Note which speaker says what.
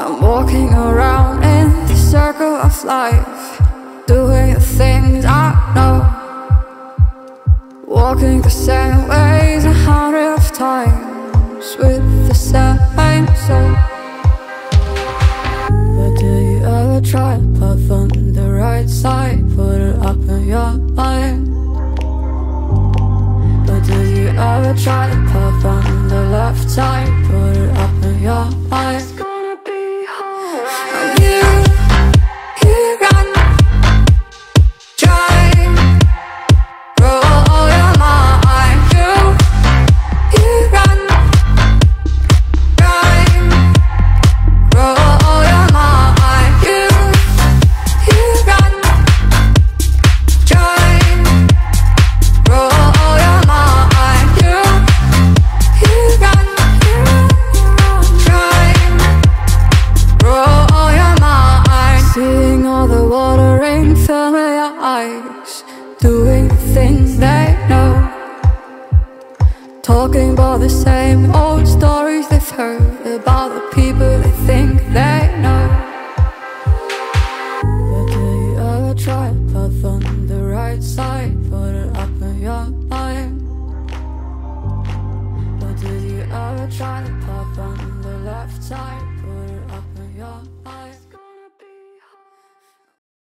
Speaker 1: I'm walking around in the circle of life, doing the things I know, walking the same ways 100 times with the same soul. But do you ever try to path on the right side, put it up in your mind? But do you ever try to path on the left side, put it up in your mind? It's gonna be alright. You run, drive, roll your mind. You run, drive, roll your mind. You run, drive, roll your mind. You run, drive, roll your mind. Seeing all the water rain fill your eyes, doing the things they know, talking about the same old stories they've heard about the people they think they know. But do you ever try to path on the right side, put it up in your mind? But do you ever try to path on the left side?